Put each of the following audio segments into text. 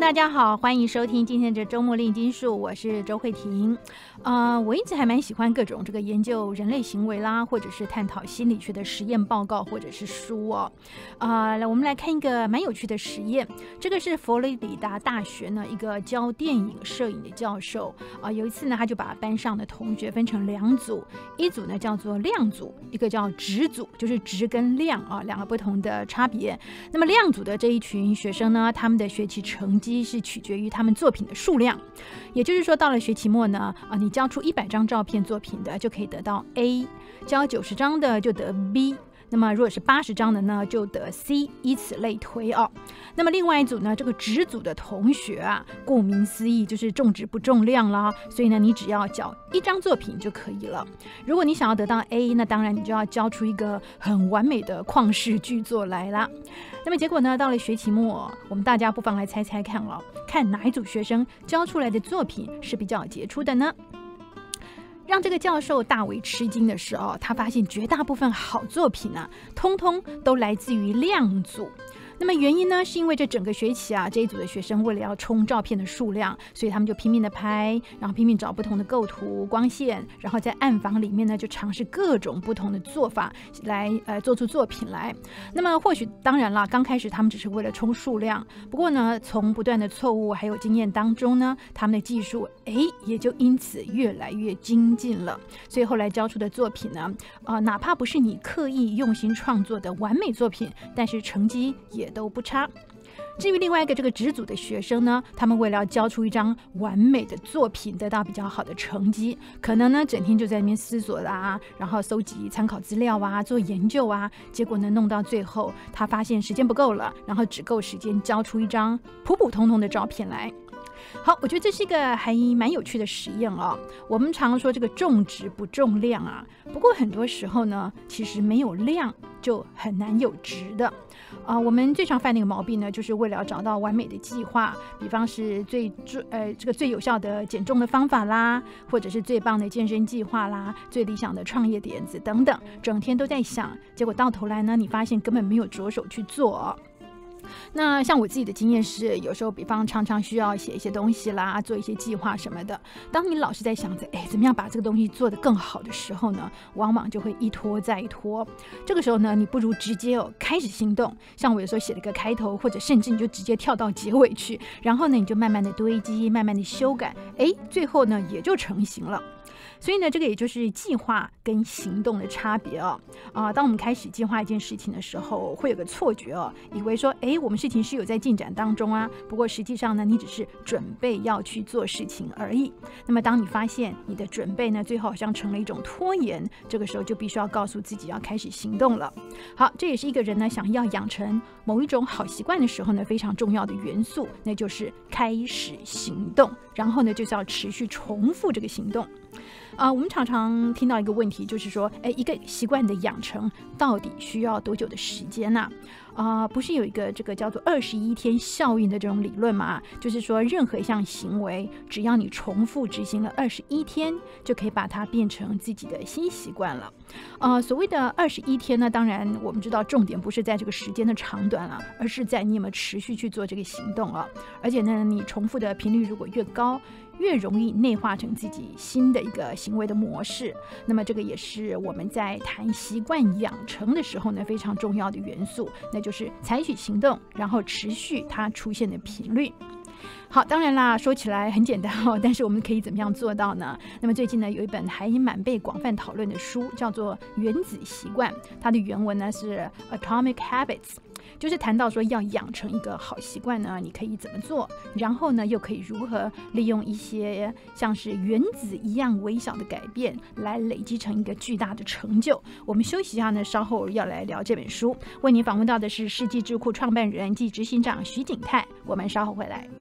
大家好，欢迎收听今天的周末炼金术，我是周慧婷。我一直还蛮喜欢各种这个研究人类行为啦，或者是探讨心理学的实验报告或者是书哦。我们来看一个蛮有趣的实验，这个是佛罗里达大学呢一个教电影摄影的教授有一次呢，他就把班上的同学分成两组，一组呢叫做亮组，一个叫直组，就是直跟亮两个不同的差别。那么亮组的这一群学生呢，他们的学期成绩是取决于他们作品的数量，也就是说到了学期末呢，你交出100张照片作品的就可以得到 A， 交90张的就得 B， 那么如果是80张的呢就得 C， 以此类推那么另外一组呢，这个直组的同学顾名思义就是重质不重量啦，所以呢你只要交1张作品就可以了。如果你想要得到 A， 那当然你就要交出一个很完美的旷世巨作来啦。那么结果呢，到了学期末，我们大家不妨来猜猜看看哪一组学生交出来的作品是比较杰出的呢？让这个教授大为吃惊的是他发现绝大部分好作品通通都来自于亮组。那么原因呢，是因为这整个学期这一组的学生为了要冲照片的数量，所以他们就拼命的拍，然后拼命找不同的构图、光线，然后在暗房里面呢就尝试各种不同的做法来做出作品来。那么或许当然啦，刚开始他们只是为了冲数量，不过呢，从不断的错误还有经验当中呢，他们的技术也就因此越来越精进了。所以后来交出的作品呢，哪怕不是你刻意用心创作的完美作品，但是成绩也都不差。至于另外一个这个直组的学生呢，他们为了要交出一张完美的作品，得到比较好的成绩，可能呢整天就在那边思索啦，然后搜集参考资料做研究结果呢弄到最后，他发现时间不够了，然后只够时间交出一张普普通通的照片来。好，我觉得这是一个还蛮有趣的实验我们常说这个重质不重量不过很多时候呢，其实没有量就很难有质的我们最常犯那个毛病呢，就是为了要找到完美的计划，比方是这个最有效的减重的方法啦，或者是最棒的健身计划啦，最理想的创业点子等等，整天都在想，结果到头来呢，你发现根本没有着手去做那像我自己的经验是，有时候比方常常需要写一些东西啦，做一些计划什么的，当你老是在想着怎么样把这个东西做得更好的时候呢，往往就会一拖再拖。这个时候呢，你不如直接开始行动。像我有时候写了个开头，或者甚至你就直接跳到结尾去，然后呢你就慢慢的堆积，慢慢的修改，最后呢也就成型了。所以呢，这个也就是计划跟行动的差别当我们开始计划一件事情的时候，会有个错觉以为说我们事情是有在进展当中不过实际上呢，你只是准备要去做事情而已。那么当你发现你的准备呢，最后好像成了一种拖延，这个时候就必须要告诉自己要开始行动了。好，这也是一个人呢想要养成某一种好习惯的时候呢，非常重要的元素，那就是开始行动，然后呢就是要持续重复这个行动。我们常常听到一个问题，就是说一个习惯的养成到底需要多久的时间呢？不是有一个这个叫做21天效应的这种理论嘛？就是说任何一项行为，只要你重复执行了21天，就可以把它变成自己的新习惯了。所谓的21天呢，当然我们知道重点不是在这个时间的长短而是在你有没有持续去做这个行动而且呢，你重复的频率如果越高，越容易内化成自己新的一个行为的模式。那么这个也是我们在谈习惯养成的时候呢，非常重要的元素，那就是采取行动，然后持续它出现的频率。好，当然啦，说起来很简单但是我们可以怎么样做到呢？那么最近呢，有一本还蛮被广泛讨论的书，叫做《原子习惯》，它的原文呢是 Atomic Habits，就是谈到说要养成一个好习惯呢，你可以怎么做，然后呢又可以如何利用一些像是原子一样微小的改变来累积成一个巨大的成就。我们休息一下呢，稍后要来聊这本书。为您访问到的是世纪智库创办人暨执行长徐景泰，我们稍后回来。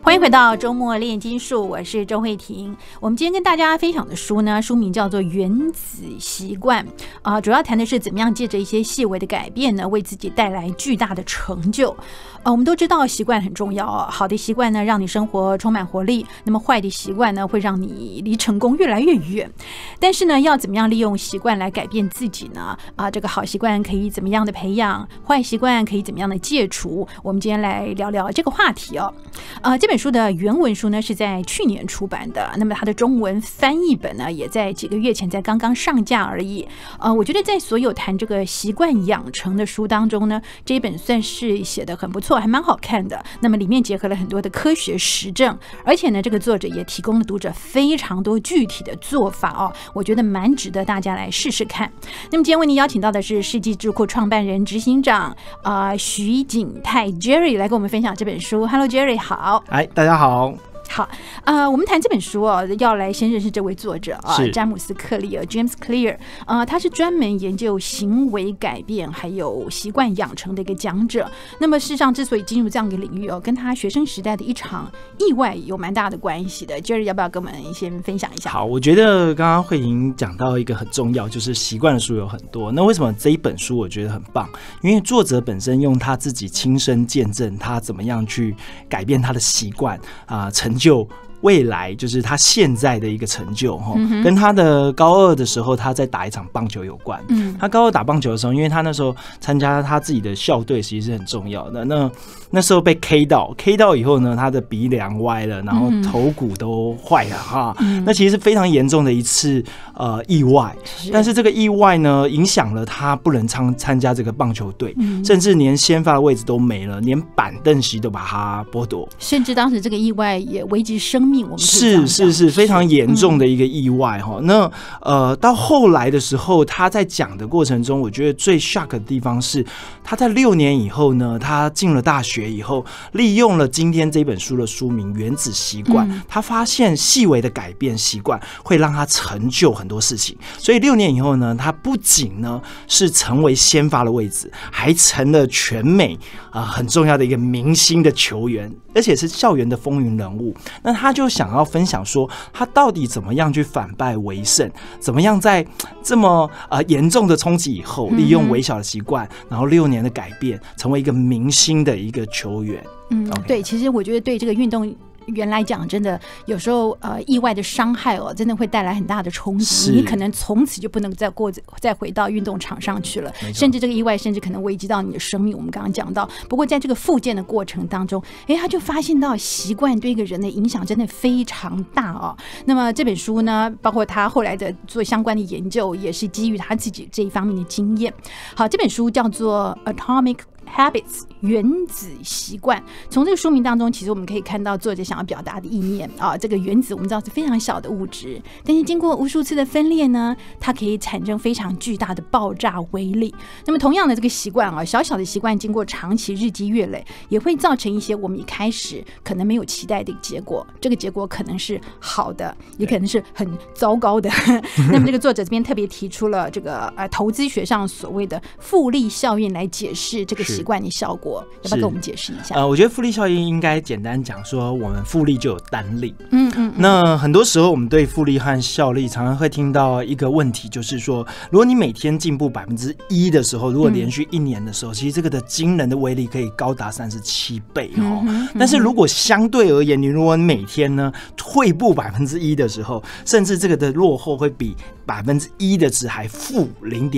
欢迎回到周末炼金术，我是周慧婷。我们今天跟大家分享的书呢，书名叫做《原子习惯》主要谈的是怎么样借着一些细微的改变呢，为自己带来巨大的成就。我们都知道习惯很重要好的习惯呢，让你生活充满活力；那么坏的习惯呢，会让你离成功越来越远。但是呢，要怎么样利用习惯来改变自己呢？这个好习惯可以怎么样的培养，坏习惯可以怎么样的戒除？我们今天来聊聊这个话题这本书的原文书呢是在去年出版的，那么它的中文翻译本呢也在几个月前才刚刚上架而已。我觉得在所有谈这个习惯养成的书当中呢，这一本算是写得很不错，还蛮好看的。那么里面结合了很多的科学实证，而且呢，这个作者也提供了读者非常多具体的做法我觉得蛮值得大家来试试看。那么今天为您邀请到的是世纪智库创办人、执行长徐景泰 Jerry 来跟我们分享这本书。Hello Jerry， 好。 大家好。 好，我们谈这本书要来先认识这位作者詹姆斯·克利尔 （James Clear）。他是专门研究行为改变还有习惯养成的一个讲者。那么，事实上之所以进入这样一个领域跟他学生时代的一场意外有蛮大的关系的。Jerry 要不要跟我们先分享一下？ 好，我觉得刚刚慧婷讲到一个很重要，就是习惯的书有很多。那为什么这一本书我觉得很棒？因为作者本身用他自己亲身见证，他怎么样去改变他的习惯成就未来，就是他现在的一个成就跟他的高二的时候他在打一场棒球有关。他高二打棒球的时候，因为他那时候参加他自己的校队其实是很重要的，那时候被 K 到以后呢，他的鼻梁歪了，然后头骨都坏了那其实是非常严重的一次意外。但是这个意外呢，影响了他不能参加这个棒球队，甚至连先发的位置都没了，连板凳席都把他剥夺， 甚至当时这个意外也危及生命。我们是非常严重的一个意外那到后来的时候，他在讲的过程中，我觉得最 shock 的地方是，他在6年以后呢，他进了大学以后，利用了今天这本书的书名《原子习惯》他发现细微的改变习惯会让他成就很多事情。所以6年以后呢，他不仅呢是成为先发的位置，还成了全美很重要的一个明星的球员，而且是校园的风云人物。那他就想要分享说，他到底怎么样去反败为胜，怎么样在这么严重的冲击以后，利用微小的习惯，然后6年的改变，成为一个明星的一个球员。 对，其实我觉得对这个运动员来讲，真的有时候意外的伤害真的会带来很大的冲击，你可能从此就不能再回到运动场上去了，甚至这个意外甚至可能危及到你的生命。我们刚刚讲到，不过在这个复健的过程当中，他就发现到习惯对一个人的影响真的非常大那么这本书呢，包括他后来的做相关的研究，也是基于他自己这一方面的经验。好，这本书叫做 Atomic Habits 原子习惯。从这个书名当中，其实我们可以看到作者想要表达的意念这个原子我们知道是非常小的物质，但是经过无数次的分裂呢，它可以产生非常巨大的爆炸威力。那么同样的这个习惯小小的习惯经过长期日积月累，也会造成一些我们一开始可能没有期待的结果，这个结果可能是好的，也可能是很糟糕的那么这个作者这边特别提出了这个投资学上所谓的复利效应来解释这个习惯的效果，要不要跟我们解释一下？ 我觉得复利效应应该简单讲说，我们复利就有单利。那很多时候我们对复利和效力常常会听到一个问题，就是说，如果你每天进步1%的时候，如果连续1年的时候，其实这个的惊人的威力可以高达37倍但是如果相对而言，你如果每天呢退步1%的时候，甚至这个的落后会比1%的值还负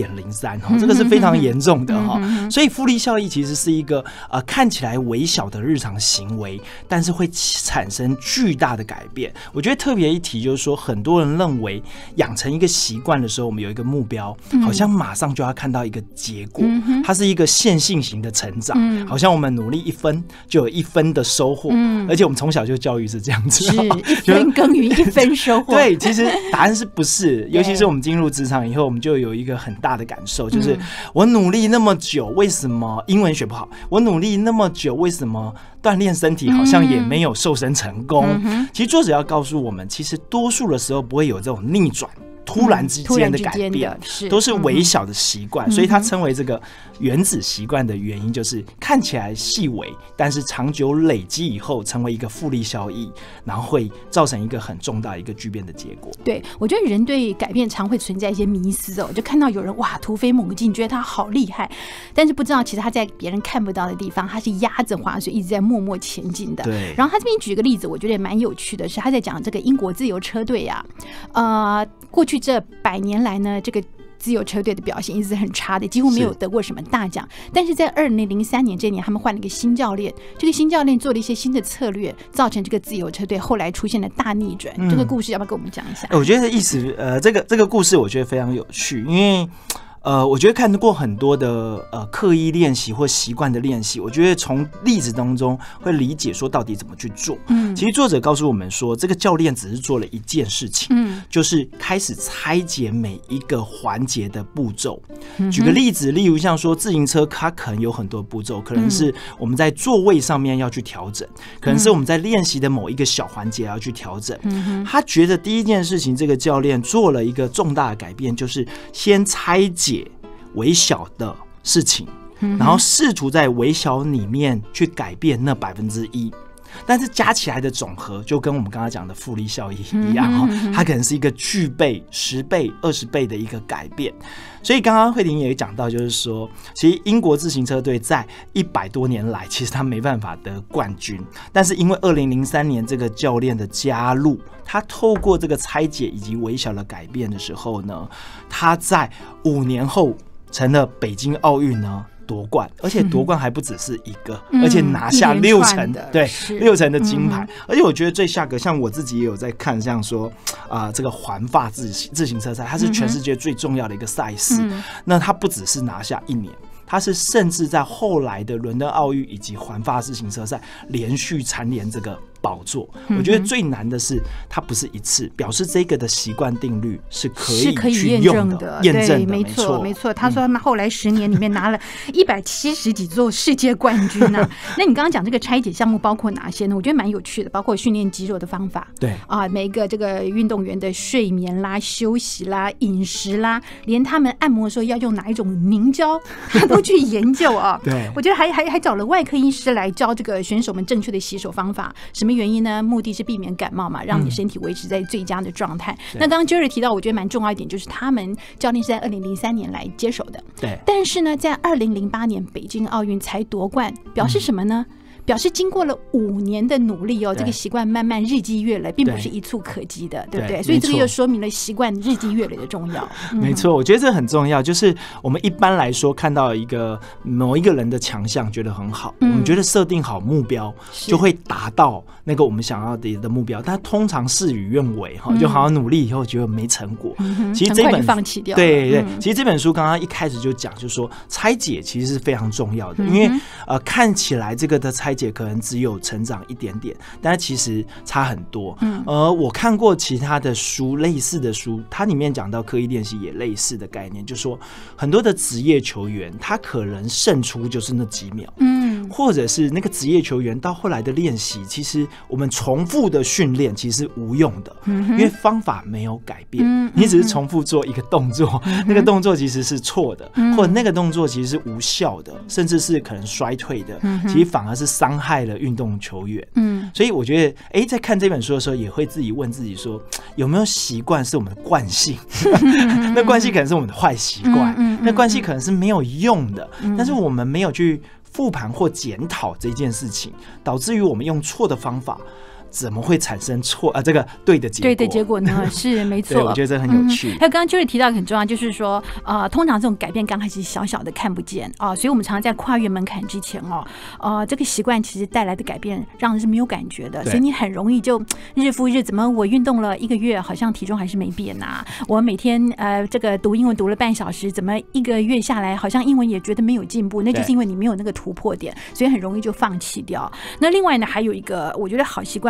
0.03这个是非常严重的所以复利效益其实是一个看起来微小的日常行为，但是会产生巨大的改变。我觉得特别一提就是说，很多人认为养成一个习惯的时候，我们有一个目标，好像马上就要看到一个结果，它是一个线性型的成长，好像我们努力1分就有1分的收获，而且我们从小就教育是这样子， 是1分耕耘1分收获。 对，其实答案是不是？尤其是我们进入职场以后，我们就有一个很大的感受，就是我努力那么久，为什么英文学不好？我努力那么久，为什么锻炼身体好像也没有瘦身成功？其实作者要告诉我们，其实多数的时候不会有这种逆转突然之间的改变，都是微小的习惯，所以它称为这个原子习惯的原因，就是看起来细微，但是长久累积以后成为一个复利效益，然后会造成一个很重大一个巨变的结果。 对，我觉得人对改变常会存在一些迷思就看到有人哇突飞猛进，觉得他好厉害，但是不知道其实他在别人看不到的地方，他是压着滑水一直在默默前进的。 对。 然后他这边举个例子，我觉得也蛮有趣的是，他在讲这个英国自由车队过去这100年来呢，这个自由车队的表现一直很差的，几乎没有得过什么大奖。但是在2003年这年，他们换了一个新教练，这个新教练做了一些新的策略，造成这个自由车队后来出现了大逆转。这个故事要不要跟我们讲一下？ 我觉得意思这个故事我觉得非常有趣，因为我觉得看过很多的刻意练习或习惯的练习，我觉得从例子当中会理解说到底怎么去做。其实作者告诉我们说，这个教练只是做了一件事情，就是开始拆解每一个环节的步骤。举个例子，例如像说自行车，它可能有很多步骤，可能是我们在座位上面要去调整，可能是我们在练习的某一个小环节要去调整。他觉得第一件事情，这个教练做了一个重大的改变，就是先拆解微小的事情，然后试图在微小里面去改变那1%，但是加起来的总和就跟我们刚刚讲的复利效益一样它可能是一个具备10倍、20倍的一个改变。所以刚刚慧婷也讲到，就是说，其实英国自行车队在100多年来，其实他没办法得冠军，但是因为2003年这个教练的加入，他透过这个拆解以及微小的改变的时候呢，他在5年后成了北京奥运呢夺冠，而且夺冠还不只是一个，而且拿下6成，对，6成的金牌。而且我觉得最下个，像我自己也有在看，像说这个环法自行车赛，它是全世界最重要的一个赛事。那它不只是拿下1年，它是甚至在后来的伦敦奥运以及环法自行车赛连续蝉联这个宝座。我觉得最难的是它不是一次，表示这个的习惯定律是可以去用的、验证的。 没错没错。他说他们后来10年里面拿了170几座世界冠军啊。那你刚刚讲这个拆解项目包括哪些呢？我觉得蛮有趣的，包括训练肌肉的方法， 对每一个这个运动员的睡眠啦、休息啦、饮食啦，连他们按摩的时候要用哪一种凝胶，他都去研究对， 我觉得还找了外科医师来教这个选手们正确的洗手方法。什么原因呢？目的是避免感冒嘛，让你身体维持在最佳的状态。那刚刚 Jerry 提到，我觉得蛮重要一点，就是他们教练是在2003年来接手的， 对。 但是呢，在2008年北京奥运才夺冠，表示什么呢？表示经过了5年的努力这个习惯慢慢日积月累，并不是一蹴可及的，对不对？所以这个又说明了习惯日积月累的重要。 没错，我觉得这很重要。就是我们一般来说看到某一个人的强项，觉得很好，我们觉得设定好目标就会达到那个我们想要的目标，但通常事与愿违就好好努力以后觉得没成果，其实这本放弃掉了。 对，其实这本书刚刚一开始就讲，就是说拆解其实是非常重要的，因为看起来这个的拆解可能只有成长一点点，但是其实差很多。我看过其他的书，类似的书，它里面讲到刻意练习也类似的概念，就是说很多的职业球员，他可能胜出就是那几秒，或者是那个职业球员到后来的练习，其实我们重复的训练其实是无用的，因为方法没有改变，你只是重复做一个动作，那个动作其实是错的，或者那个动作其实是无效的，甚至是可能衰退的，其实反而是伤害了运动球员。所以我觉得在看这本书的时候也会自己问自己说，有没有习惯是我们的惯性那惯性可能是我们的坏习惯，那惯性可能是没有用的，但是我们没有去复盘或检讨这件事情，导致于我们用错的方法，怎么会产生这个对的结果？ 对的结果呢？是没错， 我觉得这很有趣。 还有刚刚Jerry提到很重要，就是说通常这种改变刚开始小小的看不见所以我们常常在跨越门槛之前这个习惯其实带来的改变让人是没有感觉的，所以你很容易就日复一日，怎么我运动了1个月，好像体重还是没变我每天这个读英文读了半小时，怎么1个月下来好像英文也觉得没有进步？那就是因为你没有那个突破点，所以很容易就放弃掉。那另外呢，还有一个我觉得好习惯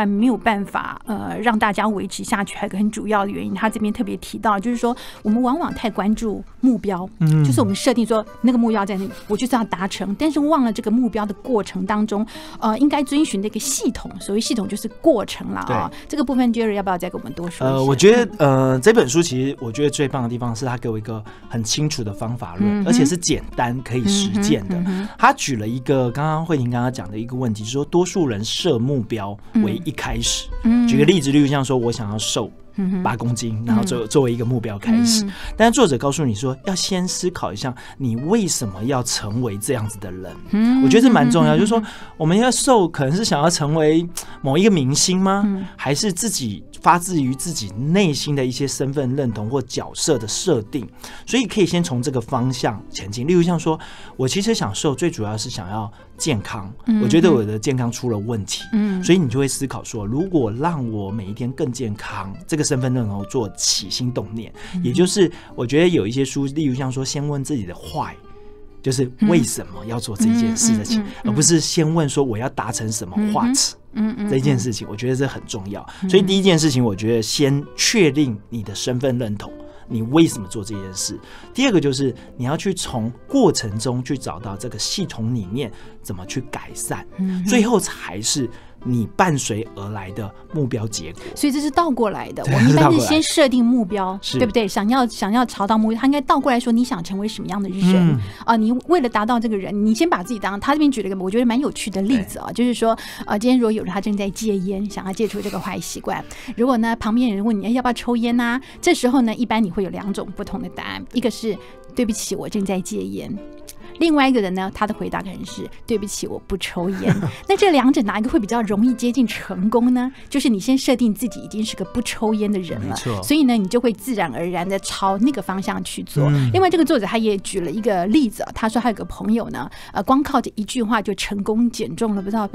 没有办法让大家维持下去，还有一个很主要的原因，他这边特别提到，就是说我们往往太关注目标，就是我们设定说那个目标在那里，我就是要达成，但是忘了这个目标的过程当中，应该遵循的一个系统，所谓系统就是过程了啊。这个部分 Jerry 要不要再给我们多说一下？ 我觉得这本书其实我觉得最棒的地方是他给我一个很清楚的方法论，而且是简单可以实践的。他举了一个刚刚慧婷刚刚讲的一个问题，就是说多数人设目标为一开始。举个例子，例如像说我想要瘦8公斤，然后作为一个目标开始，但是作者告诉你说要先思考一下你为什么要成为这样子的人。我觉得这蛮重要，就是说我们要瘦可能是想要成为某一个明星吗？还是自己发自于自己内心的一些身份认同或角色的设定？所以可以先从这个方向前进。例如像说我其实想瘦最主要是想要健康，我觉得我的健康出了问题，所以你就会思考说如果让我每一天更健康，这个身份认同做起心动念，也就是我觉得有一些书，例如像说先问自己的why，就是为什么要做这件事情，而不是先问说我要达成什么 what 这件事情，我觉得这很重要。所以第一件事情，我觉得先确定你的身份认同，你为什么做这件事。第二个就是你要去从过程中去找到这个系统里面怎么去改善，最后才是你伴随而来的目标结果。 所以这是倒过来的，我们一般是先设定目标，对不对？想要朝到目标，他应该倒过来说你想成为什么样的人你为了达到这个人，你先把自己当。他这边举了一个我觉得蛮有趣的例子就是说今天如果有人他正在戒烟，想要戒除这个坏习惯，如果呢旁边有人问你要不要抽烟啊，这时候呢一般你会有2种不同的答案，一个是对不起我正在戒烟，另外一个人呢，他的回答可能是对不起我不抽烟。那这两者哪一个会比较容易接近成功呢？就是你先设定自己已经是个不抽烟的人了，所以呢你就会自然而然的朝那个方向去做。另外这个作者他也举了一个例子，他说他有个朋友呢光靠着一句话就成功减重了不知道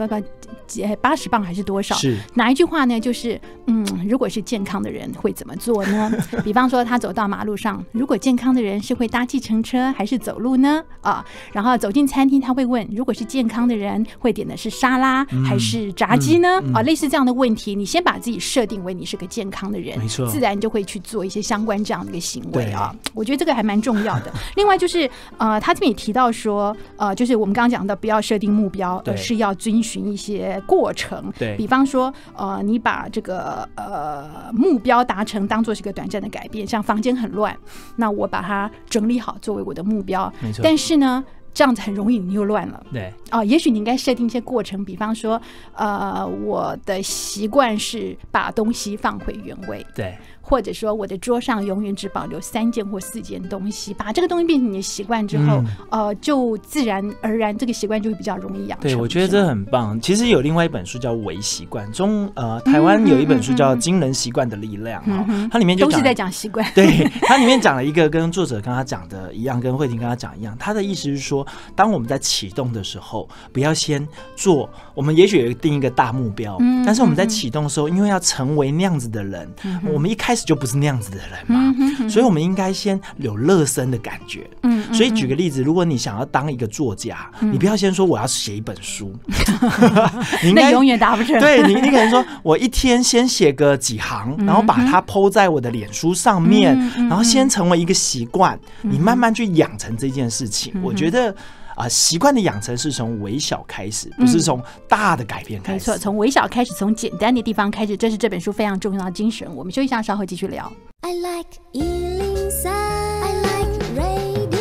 80磅还是多少，是哪一句话呢？就是如果是健康的人会怎么做呢？比方说他走到马路上，如果健康的人是会搭计程车还是走路呢？然后走进餐厅他会问，如果是健康的人会点的是沙拉还是炸鸡呢？类似这样的问题，你先把自己设定为你是个健康的人，自然就会去做一些相关这样的一个行为我觉得这个还蛮重要的。另外就是他这边也提到说就是我们刚刚讲的不要设定目标，而是要遵循一些过程。比方说你把这个目标达成当作是一个短暂的改变，像房间很乱，那我把它整理好作为我的目标，但是呢这样子很容易你又乱了。对也许你应该设定一些过程，比方说我的习惯是把东西放回原位，对，或者说我的桌上永远只保留3件或4件东西，把这个东西变成你的习惯之后就自然而然这个习惯就会比较容易养成。对， 我觉得这很棒。其实有另外一本书叫微习惯台湾有一本书叫惊人习惯的力量它里面就都是在讲习惯。 对，它里面讲了一个跟作者跟他讲的一样，跟慧婷跟他讲一样，他的意思是说当我们在启动的时候不要先做，我们也许有定一个大目标但是我们在启动的时候因为要成为那样子的人我们一开始就不是那样子的人嘛所以我们应该先有热身的感觉所以举个例子，如果你想要当一个作家你不要先说我要写一本书你应该那永远达不成。 对，你可能说我一天先写个几行然后把它 po 在我的脸书上面然后先成为一个习惯你慢慢去养成这件事情我觉得习惯的养成是从微小开始不是从大的改变开始。 没错，从微小开始，从简单的地方开始，这是这本书非常重要的精神。我们休息一下，稍后继续聊。 I like 103 I like radio。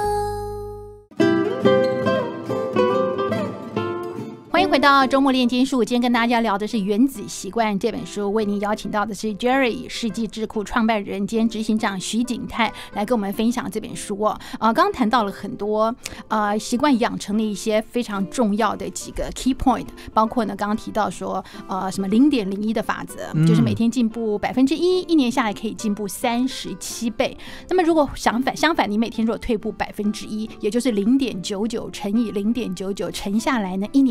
欢迎回到周末炼金术，今天跟大家聊的是《原子习惯》这本书，为您邀请到的是 Jerry 世纪智库创办人兼执行长徐景泰来跟我们分享这本书刚刚谈到了很多习惯养成的一些非常重要的几个 key point， 包括呢刚刚提到说什么 0.01 的法则，就是每天进步1%，一年下来可以进步37倍。那么如果相反你每天如果退步1%，也就是 0.99 乘以 0.99 乘下来呢，一年之后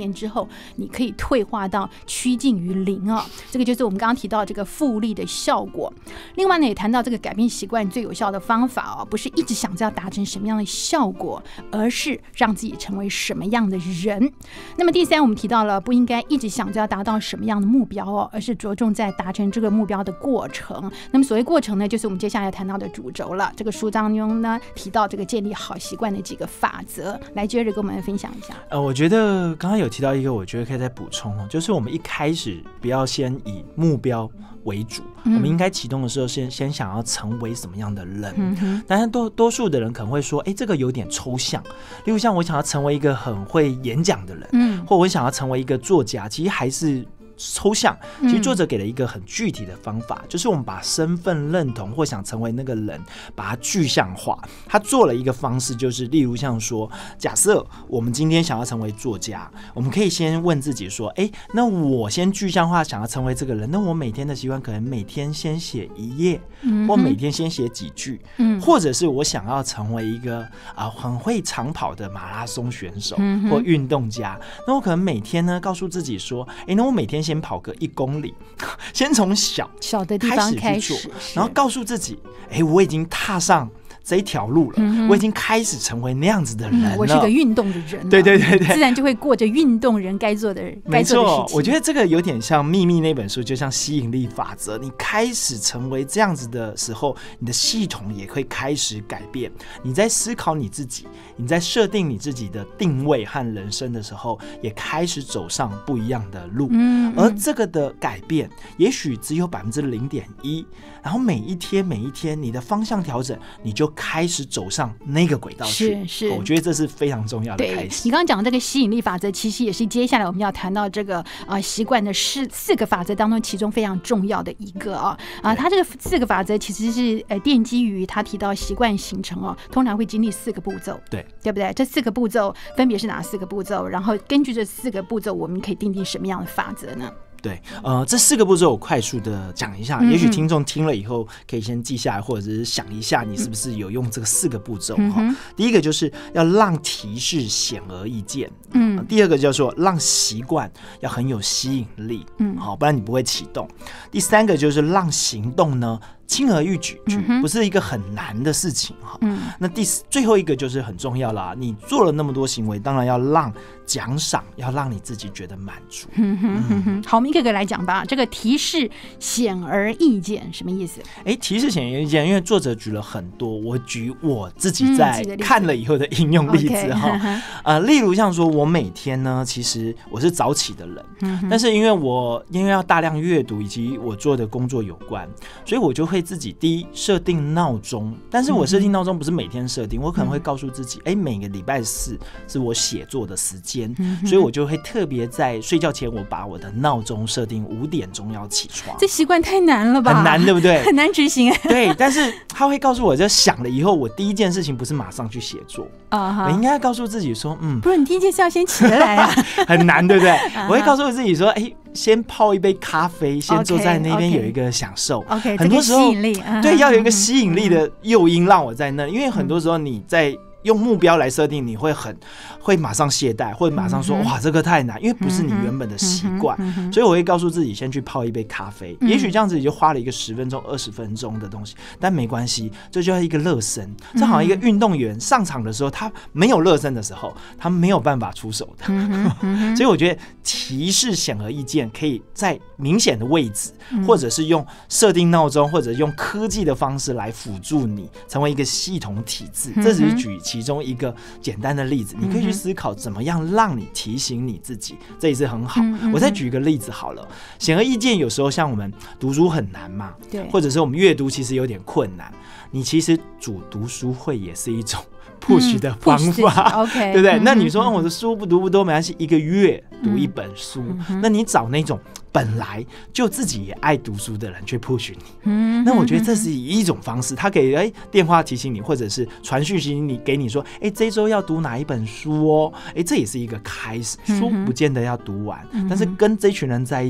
你可以退化到趋近于零哦。这个就是我们刚刚提到这个复利的效果。另外呢，也谈到这个改变习惯最有效的方法哦，不是一直想着要达成什么样的效果，而是让自己成为什么样的人。那么第三，我们提到了不应该一直想着要达到什么样的目标哦，而是着重在达成这个目标的过程。那么所谓过程呢，就是我们接下来谈到的主轴了。这个书当中呢提到这个建立好习惯的几个法则，来 Jerry 跟我们分享一下。 我觉得刚刚有提到一个，我觉得可以再补充哦，就是我们一开始不要先以目标为主，我们应该启动的时候先想要成为什么样的人。但是多数的人可能会说，这个有点抽象。例如像我想要成为一个很会演讲的人，或我想要成为一个作家，其实还是抽象。其实作者给了一个很具体的方法，就是我们把身份认同或想成为那个人把它具象化。他做了一个方式，就是例如像说，假设我们今天想要成为作家，我们可以先问自己说，那我先具象化想要成为这个人，那我每天的习惯可能每天先写1页，或每天先写几句，或者是我想要成为一个很会长跑的马拉松选手或运动家，那我可能每天呢告诉自己说，那我每天先跑个1公里，先从小的地方开始， 然后告诉自己，我已经踏上这一条路了，我已经开始成为那样子的人了， 我是个运动的人了， 对， 自然就会过着运动人该做的事情。 没错，我觉得这个有点像《秘密》那本书，就像吸引力法则，你开始成为这样子的时候，你的系统也会开始改变。你在思考你自己，你在设定你自己的定位和人生的时候，也开始走上不一样的路。而这个的改变也许只有 0.1%， 然后每一天你的方向调整，你就开始走上那个轨道去。是，我觉得这是非常重要的开始。 你刚刚讲的这个吸引力法则，其实也是接下来我们要谈到这个习惯的4个法则当中其中非常重要的一个它这个4个法则其实是奠基于他提到习惯形成通常会经历4个步骤，对不对？这4个步骤分别是哪4个步骤？然后根据这4个步骤，我们可以订定什么样的法则呢？ 对，这4个步骤我快速的讲一下，也许听众听了以后可以先记下来，或者是想一下你是不是有用这个4个步骤。第一个就是要让提示显而易见，第二个叫做让习惯要很有吸引力，不然你不会启动。第三个就是让行动呢轻而易举，不是一个很难的事情。那最后一个就是很重要啦，你做了那么多行为，当然要让奖赏，要让你自己觉得满足。 好，我们一个个来讲吧。这个提示显而易见什么意思？ 提示显而易见，因为作者举了很多，我举我自己在看了以后的应用例子例如像说我每天呢，其实我是早起的人，但是因为要大量阅读以及我做的工作有关，所以我就会自己第一设定闹钟，但是我设定闹钟不是每天设定，我可能会告诉自己，每个礼拜4是我写作的时间，所以我就会特别在睡觉前，我把我的闹钟设定5点钟要起床。 这习惯太难了吧？ 很难，对不对？ 很难执行。 对，但是他会告诉我，就想了以后，我第一件事情不是马上去写作，我应该告诉自己说， 不是你第一件事要先起来啊， 很难，对不对？我会告诉自己说，先泡一杯咖啡，先坐在那边有一个享受。很多时候，对，要有一个吸引力的诱因让我在那，因为很多时候你在用目标来设定，你会马上懈怠，或者马上说哇这个太难，因为不是你原本的习惯，所以我会告诉自己先去泡一杯咖啡，也许这样子你就花了一个10分钟、20分钟的东西，但没关系，这就要一个热身。这好像一个运动员上场的时候，他没有热身的时候，他没有办法出手的。所以我觉得提示显而易见，可以在明显的位置，或者是用设定闹钟，或者用科技的方式来辅助你成为一个系统体制。这只是举其中一个简单的例子，你可以去思考怎么样让你提醒你自己，这也是很好。我再举一个例子好了，显而易见，有时候像我们读书很难嘛，对，或者是我们阅读其实有点困难，你其实组读书会也是一种push 的方法，对不对？那你说我的书不读不多没关系，1个月读1本书，那你找那种本来就自己也爱读书的人去 push 你，那我觉得这是一种方式，他可以电话提醒你，或者是传讯息你给你说，这一周要读哪一本书哦，这也是一个开始。书不见得要读完，但是跟这群人在一起，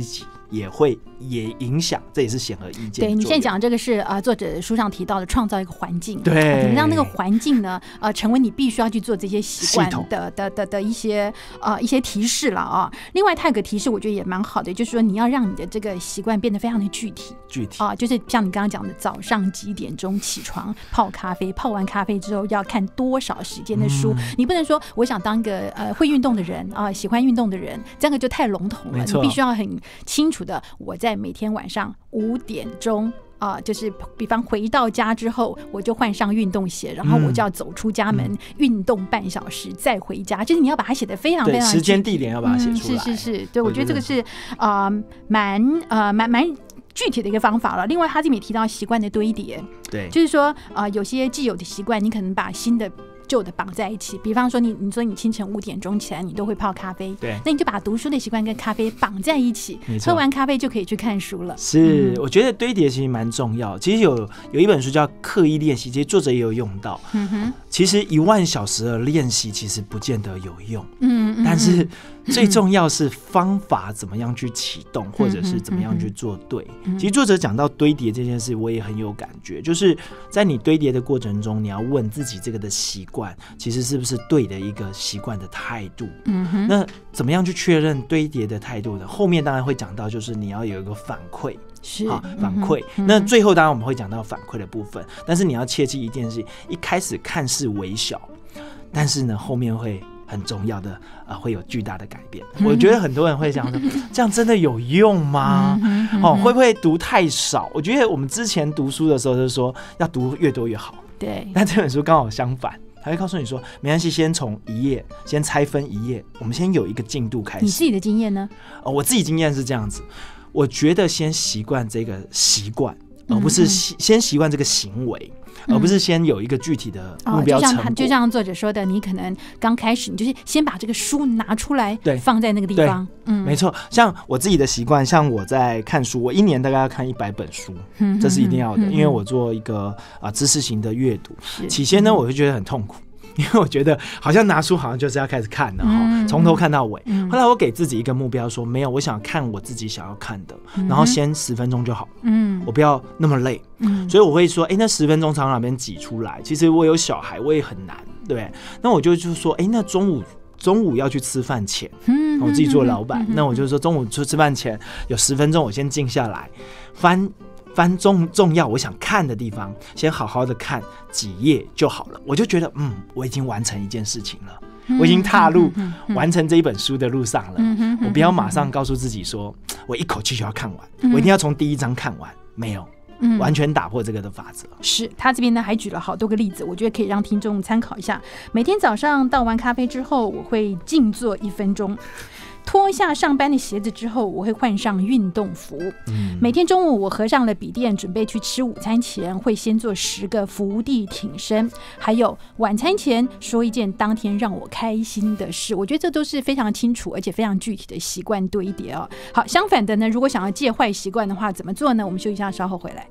也影响，这也是显而易见。 对，你现在讲的这个是作者书上提到的创造一个环境， 对， 怎么让那个环境呢成为你必须要去做这些习惯的一些提示了啊。另外它有个提示我觉得也蛮好的，就是说你要让你的这个习惯变得非常的具体就是像你刚刚讲的早上几点钟起床泡咖啡，泡完咖啡之后要看多少时间的书，你不能说我想当一个会运动的人喜欢运动的人，这个就太笼统了，你必须要很清楚的，我在每天晚上5点钟就是比方回到家之后，我就换上运动鞋，然后我就要走出家门运动半小时再回家，就是你要把它写得非常非常时间地点要把它写出来。 是，对，我觉得这个是蛮具体的一个方法了。另外他这边也提到习惯的堆叠， 对， 就是说有些既有的习惯你可能把新的旧的绑在一起，比方说你说你清晨5点钟起来你都会泡咖啡， 对， 那你就把读书的习惯跟咖啡绑在一起，喝完咖啡就可以去看书了。 是，我觉得堆叠其实蛮重要。其实有一本书叫《刻意练习》，其实作者也有用到。其实10000小时的练习其实不见得有用，但是最重要是方法怎么样去启动，或者是怎么样去做对。其实作者讲到堆叠这件事，我也很有感觉，就是在你堆叠的过程中，你要问自己这个的习惯其实是不是对的一个习惯的态度。那怎么样去确认堆叠的态度呢？后面当然会讲到，就是你要有一个反馈。反馈。那最后当然我们会讲到反馈的部分，但是你要切记一件事，一开始看似微小，但是呢后面会很重要的会有巨大的改变。我觉得很多人会想说这样真的有用吗？会不会读太少？我觉得我们之前读书的时候就是说要读越多越好， 对， 但这本书刚好相反，他会告诉你说没关系，先从1页先拆分1页，我们先有一个进度开始。 你自己的经验呢？ 我自己经验是这样子，我觉得先习惯这个习惯，而不是先习惯这个行为，而不是先有一个具体的目标成果。 就像作者说的，你可能刚开始你就是先把这个书拿出来，放在那个地方。 没错。像我自己的习惯，像我在看书，我1年大概要看100本书，这是一定要的，因为我做一个知识型的阅读。起先呢，我会觉得很痛苦。因为我觉得好像拿书好像就是要开始看了从头看到尾。后来我给自己一个目标说，没有，我想看我自己想要看的，然后先10分钟就好了，我不要那么累。所以我会说那10分钟从哪边挤出来？其实我有小孩，我也很难，对不对？那我就说那中午要去吃饭前，我自己做老板，那我就说中午吃饭前有10分钟，我先静下来翻重要我想看的地方，先好好的看几页就好了。我就觉得我已经完成一件事情了，我已经踏入完成这一本书的路上了。我不要马上告诉自己说我一口气就要看完，我一定要从第1章看完，没有，完全打破这个的法则。 是，他这边呢还举了好多个例子，我觉得可以让听众参考一下。每天早上倒完咖啡之后，我会静坐1分钟。脱下上班的鞋子之后，我会换上运动服。每天中午我合上了笔电，准备去吃午餐前，会先做10个伏地挺身，还有晚餐前说一件当天让我开心的事。我觉得这都是非常清楚而且非常具体的习惯堆叠哦。好，相反的呢，如果想要戒坏习惯的话，怎么做呢？我们休息一下，稍后回来。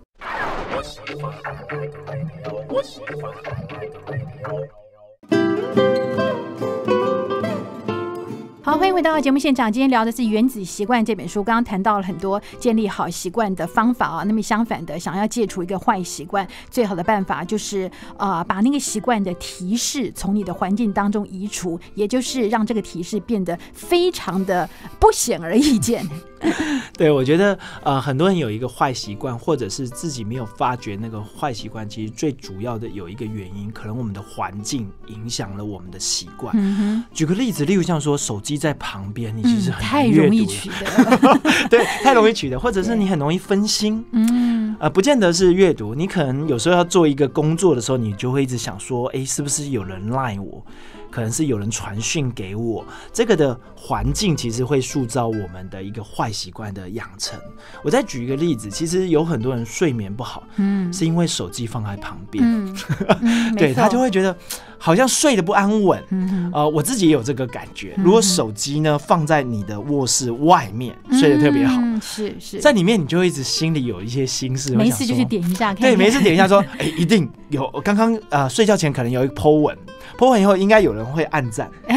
好，欢迎回到节目现场。今天聊的是《原子习惯》这本书，刚刚谈到了很多建立好习惯的方法啊。那么相反的，想要戒除一个坏习惯，最好的办法就是把那个习惯的提示从你的环境当中移除，也就是让这个提示变得非常的不显而易见。 对，我觉得很多人有一个坏习惯，或者是自己没有发觉那个坏习惯，其实最主要的有一个原因，可能我们的环境影响了我们的习惯。举个例子，例如像说手机在旁边，你其实很太容易取得对，太容易取得，或者是你很容易分心。不见得是阅读，你可能有时候要做一个工作的时候，你就会一直想说是不是有人赖我，可能是有人传讯给我。这个的环境其实会塑造我们的一个坏习惯的养成。我再举一个例子，其实有很多人睡眠不好，是因为手机放在旁边，对，他就会觉得好像睡得不安稳。我自己也有这个感觉。如果手机呢放在你的卧室外面，睡得特别好， 是在里面你就会一直心里有一些心事， 没事就去点一下看看。 对，没事点一下说一定有。刚刚睡觉前可能有一个 po 文以后应该有人会按赞，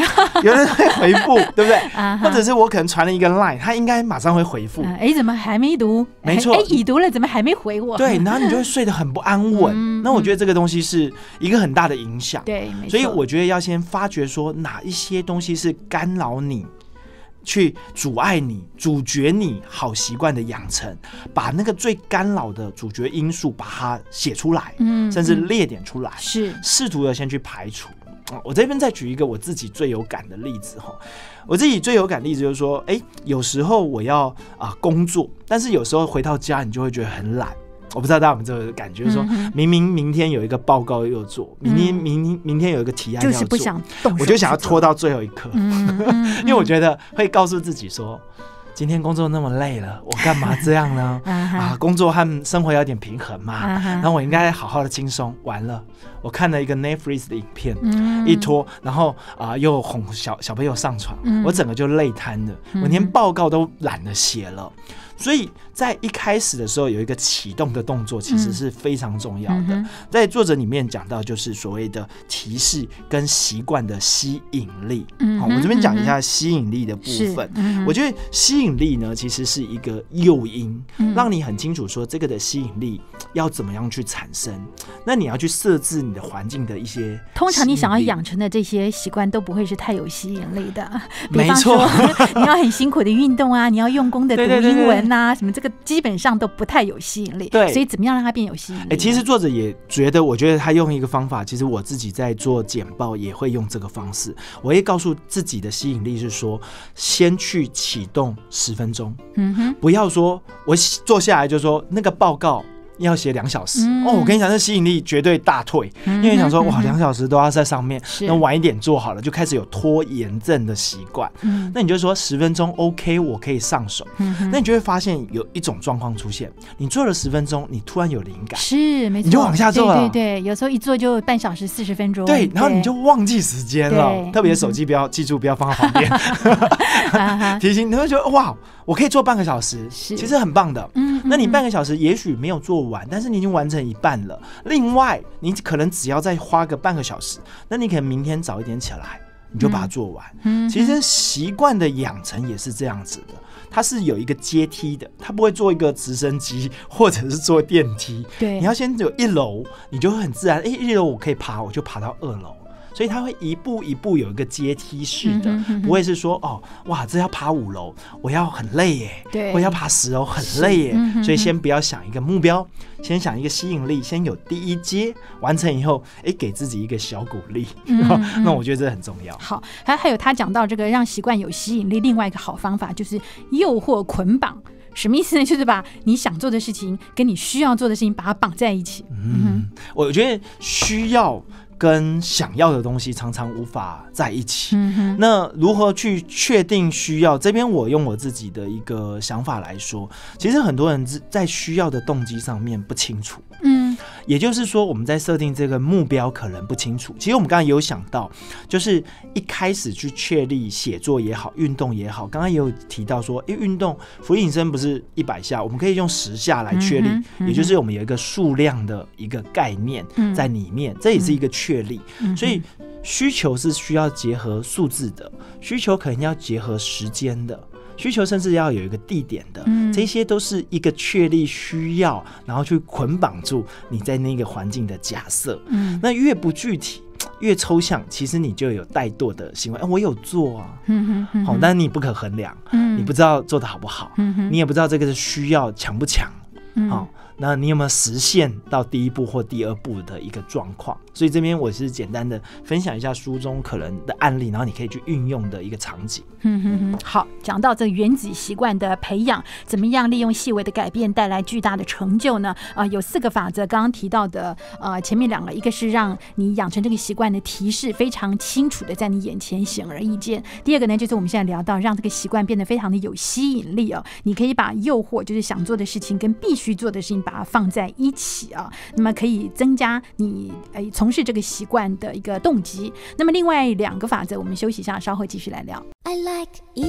有人会回复，对不对？或者是我可能传了一个 line， 他应该马上会回复。 怎么还没读？ 没错， 已读了，怎么还没回我？ 对，然后你就会睡得很不安稳。那我觉得这个东西是一个很大的影响。 对，没错。 所以我觉得要先发觉说哪一些东西是干扰你，去阻碍你、阻绝你好习惯的养成，把那个最干扰的主角因素把它写出来，甚至列点出来，是试图的先去排除。我这边再举一个我自己最有感的例子哈，我自己最有感的例子就是说，有时候我要工作，但是有时候回到家你就会觉得很懒。我不知道大家有没有这个感觉，说明天有一个报告要做，明天有一个提案要做， 就是不想动手， 我就想要拖到最后一刻，因为我觉得会告诉自己说，今天工作那么累了，我干嘛这样呢？工作和生活要有点平衡嘛，然后我应该好好的轻松。完了，我看了一个 Netflix 的影片，一拖，然后又哄小朋友上床，我整个就累瘫了，我连报告都懒得写了。所以在一开始的时候有一个启动的动作，其实是非常重要的。在作者里面讲到，就是所谓的提示跟习惯的吸引力。我这边讲一下吸引力的部分。我觉得吸引力呢，其实是一个诱因，让你很清楚说这个的吸引力要怎么样去产生。那你要去设置你的环境的一些， 通常你想要养成的这些习惯都不会是太有吸引力的。 没错， 你要很辛苦的运动啊，你要用功的读英文啊，什么这个基本上都不太有吸引力。对，所以怎么样让它变有吸引力？ 其实作者也觉得，我觉得他用一个方法，其实我自己在做简报也会用这个方式。我会告诉自己的吸引力是说，先去启动10分钟，不要说我坐下来就说那个报告要写2小时，我跟你讲，这吸引力绝对大退，因为想说哇2小时都要在上面，那晚一点做好了，就开始有拖延症的习惯。那你就说10分钟 OK， 我可以上手。那你就会发现有一种状况出现，你做了10分钟，你突然有灵感， 是没错， 你就往下做了。 对，有时候一做就半小时40分钟。 对，然后你就忘记时间了，特别手机不要记住，不要放在旁边，提醒你会觉得哇，我可以做半个小时，其实很棒的。那你半个小时也许没有做完，但是你已经完成一半了。另外，你可能只要再花个半个小时，那你可能明天早一点起来，你就把它做完。其实习惯的养成也是这样子的，它是有一个阶梯的，它不会做一个直升机或者是做电梯。对，你要先有1楼，你就会很自然，1楼我可以爬，我就爬到2楼。所以它会一步一步有一个阶梯式的，不会是说哇，这要爬5楼，我要很累耶，我要爬10楼很累耶。所以先不要想一个目标，先想一个吸引力，先有第一阶，完成以后，给自己一个小鼓励。那我觉得这很重要。 好，还有他讲到这个让习惯有吸引力，另外一个好方法就是诱惑捆绑。什么意思呢？就是把你想做的事情跟你需要做的事情把它绑在一起。 我觉得需要跟想要的东西常常无法在一起。那如何去确定需要？这边我用我自己的一个想法来说，其实很多人在需要的动机上面不清楚。也就是说我们在设定这个目标可能不清楚。其实我们刚刚也有想到，就是一开始去确立写作也好，运动也好，刚刚也有提到说，运动俯卧撑不是100下，我们可以用10下来确立，也就是我们有一个数量的一个概念在里面，这也是一个确立。所以需求是需要结合数字的，需求可能要结合时间的，需求甚至要有一个地点的，这些都是一个确立需要，然后去捆绑住你在那个环境的假设。那越不具体越抽象，其实你就有怠惰的行为。我有做啊，但是你不可衡量，你不知道做得好不好，你也不知道这个是需要强不强，那你有没有实现到第1步或第2步的一个状况？所以这边我是简单的分享一下书中可能的案例，然后你可以去运用的一个场景。 好，讲到这个原子习惯的培养，怎么样利用细微的改变带来巨大的成就呢？有4个法则，刚刚提到的前面2个，一个是让你养成这个习惯的提示非常清楚的在你眼前显而易见，第2个呢就是我们现在聊到让这个习惯变得非常的有吸引力你可以把诱惑，就是想做的事情跟必须做的事情把它放在一起那么可以增加你从事这个习惯的一个动机。那么另外2个法则我们休息一下，稍后继续来聊。I like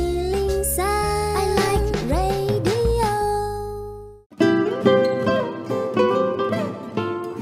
103, I like radio。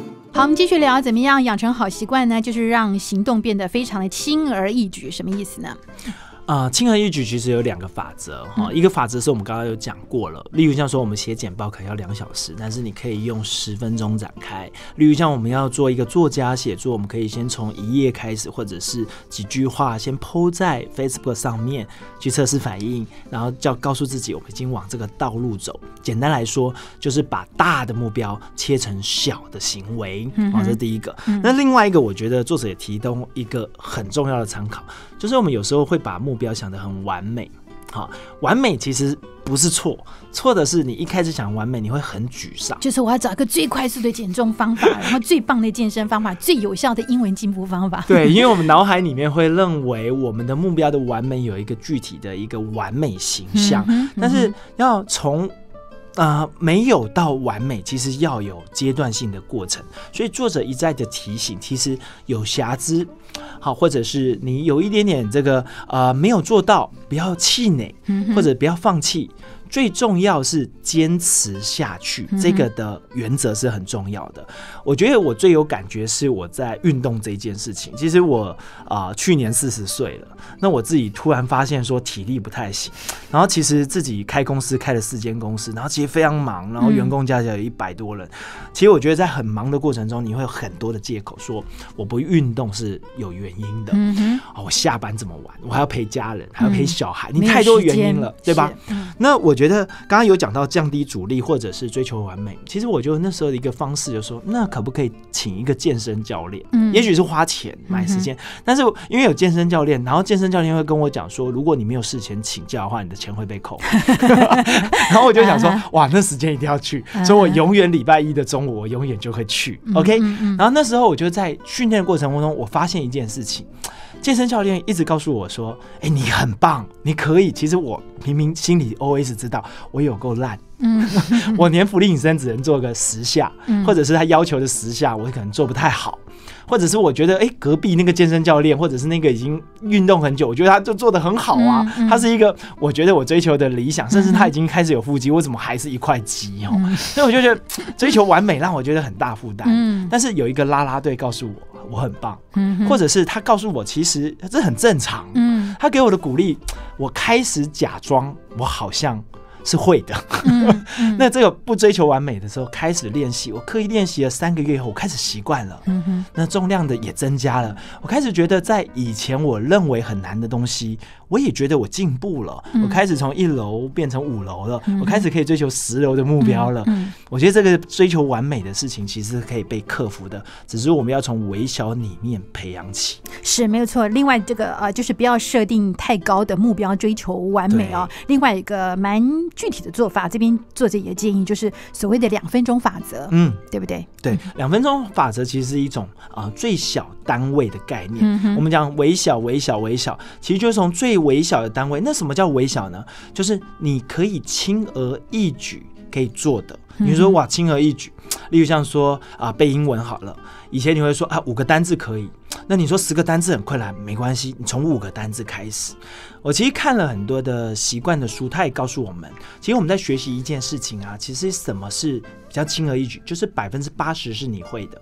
好，我们继续聊怎么样养成好习惯呢？就是让行动变得非常的轻而易举，什么意思呢？ 轻而易举其实有2个法则一个法则是我们刚刚有讲过了，例如像说我们写简报可能要2小时，但是你可以用10分钟展开。例如像我们要做一个作家写作，我们可以先从1页开始，或者是几句话先 po 在 Facebook 上面去测试反应，然后告诉自己我们已经往这个道路走。简单来说，就是把大的目标切成小的行为，这是第一个。那另外一个，我觉得作者也提供一个很重要的参考，就是我们有时候会把目标想得很完美。完美其实不是错，错的是你一开始想完美，你会很沮丧。就是我要找一个最快速的减重方法，然后最棒的健身方法，最有效的英文进步方法。 对，因为我们脑海里面会认为我们的目标的完美有一个具体的一个完美形象，但是要从没有到完美，其实要有阶段性的过程。所以作者一再的提醒，其实有瑕疵，好，或者是你有一点点这个没有做到，不要气馁，或者不要放弃。最重要是坚持下去，这个的原则是很重要的。我觉得我最有感觉是我在运动这件事情。其实我去年40岁了，那我自己突然发现说体力不太行，然后其实自己开公司开了4间公司，然后其实非常忙，然后员工加起来有100多人。其实我觉得在很忙的过程中，你会有很多的借口说我不运动是有原因的。我下班这么晚，我还要陪家人，还要陪小孩，你太多原因了，对吧？那我觉得刚刚有讲到降低阻力或者是追求完美，其实我觉得那时候的一个方式就是说，那可不可以请一个健身教练？也许是花钱买时间，但是因为有健身教练，然后健身教练会跟我讲说，如果你没有事前请教的话，你的钱会被扣。然后我就想说，哇，那时间一定要去，所以我永远礼拜1的中午，我永远就会去。OK， 然后那时候我就在训练的过程中，我发现一件事情。健身教练一直告诉我说：“你很棒，你可以。”其实我明明心里 always 知道我有够烂，我连伏地挺身只能做个10下，或者是他要求的10下，我可能做不太好，或者是我觉得隔壁那个健身教练，或者是那个已经运动很久，我觉得他就做得很好啊，他是一个我觉得我追求的理想，甚至他已经开始有腹肌，为什么还是一块肌所以我就觉得追求完美让我觉得很大负担。但是有一个啦啦队告诉我很棒，或者是他告诉我其实这很正常，他给我的鼓励，我开始假装我好像是会的。那这个不追求完美的时候开始练习，我刻意练习了3个月后，我开始习惯了，那重量的也增加了，我开始觉得在以前我认为很难的东西，我也觉得我进步了，我开始从1楼变成5楼了，我开始可以追求10楼的目标了。我觉得这个追求完美的事情其实可以被克服的，只是我们要从微小里面培养起。 是没有错。另外这个就是不要设定太高的目标追求完美哦。另外一个蛮具体的做法，这边作者也建议就是所谓的2分钟法则，对不对？ 对，2分钟法则其实是一种最小单位的概念。我们讲微小微小微小，其实就是从最微小的单位。那什么叫微小呢？就是你可以轻而易举可以做的。你说哇，轻而易举，例如像说背英文好了，以前你会说5个单字可以，那你说10个单字很困难，没关系，你从5个单字开始。我其实看了很多的习惯的书，他也告诉我们，其实我们在学习一件事情其实什么是比较轻而易举，就是80%是你会的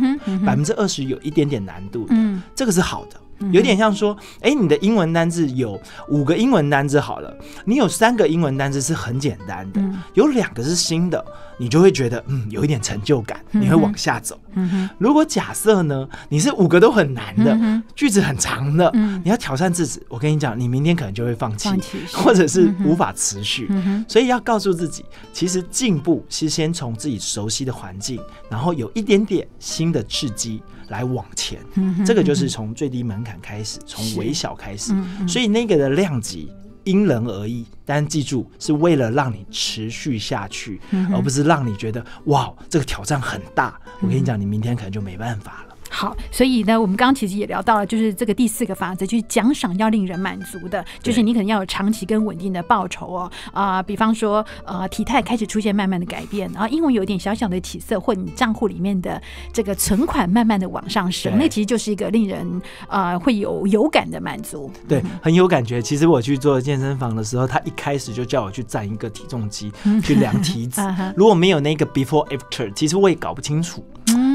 ，20%有一点点难度的，这个是好的。有点像说，你的英文单字有5个英文单字好了，你有3个英文单字是很简单的，有2个是新的，你就会觉得有一点成就感，你会往下走。如果假设呢，你是5个都很难的，句子很长的，你要挑战自己，我跟你讲，你明天可能就会放弃，或者是无法持续。所以要告诉自己，其实进步是先从自己熟悉的环境，然后有一点点新的刺激来往前，这个就是从最低门槛开始，从微小开始，所以那个的量级因人而异，但记住是为了让你持续下去，而不是让你觉得哇这个挑战很大，我跟你讲，你明天可能就没办法了。 好，所以呢，我们刚刚其实也聊到了，就是这个第4个法则，就是奖赏要令人满足的，就是你可能要有长期跟稳定的报酬哦。比方说体态开始出现慢慢的改变，英文有点小小的起色，或你账户里面的这个存款慢慢的往上升，那其实就是一个令人会有感的满足。 对，很有感觉。其实我去做健身房的时候，他一开始就叫我去站一个体重机去量体脂，如果没有那个 before after， 其实我也搞不清楚。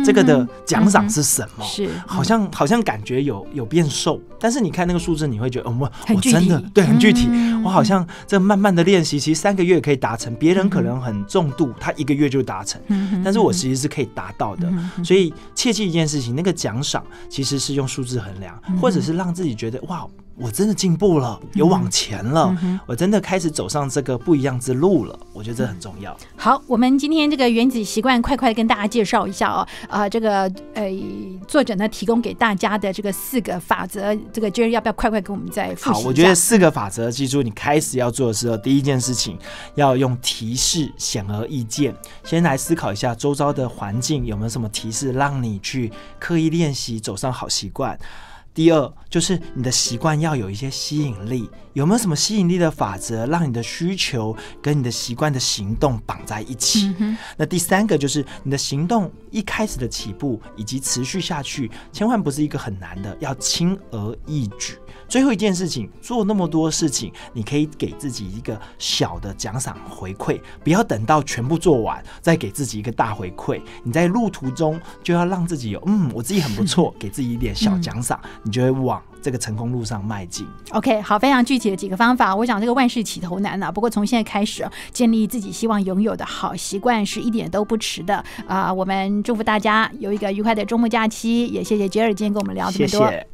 这个的奖赏是什么？ 是好像感觉有变瘦，但是你看那个数字，你会觉得我真的对很具体，我好像这慢慢的练习，其实3个月可以达成，别人可能很重度，他1个月就达成，但是我其实是可以达到的，所以切记一件事情，那个奖赏其实是用数字衡量，或者是让自己觉得哇，我真的进步了，有往前了，我真的开始走上这个不一样之路了，我觉得这很重要。 好，我们今天这个原子习惯快快跟大家介绍一下哦。这个作者呢提供给大家的这个4个法则，这个 Jerry 要不要快快跟我们再复习一下？ 好，我觉得4个法则，记住你开始要做的时候，第一件事情要用提示显而易见，先来思考一下周遭的环境有没有什么提示让你去刻意练习走上好习惯。第二就是你的习惯要有一些吸引力，有没有什么吸引力的法则让你的需求跟你的习惯的行动绑在一起？那第3个就是你的行动一开始的起步以及持续下去，千万不是一个很难的，要轻而易举。最后一件事情，做那么多事情，你可以给自己一个小的奖赏回馈，不要等到全部做完再给自己一个大回馈。你在路途中就要让自己有我自己很不错，给自己一点小奖赏，你就会往这个成功路上迈进。 OK， 好，非常具体的几个方法。我想这个万事起头难不过从现在开始建立自己希望拥有的好习惯是一点都不迟的我们祝福大家有一个愉快的周末假期，也谢谢 Jerry 今天跟我们聊这么多。 谢谢。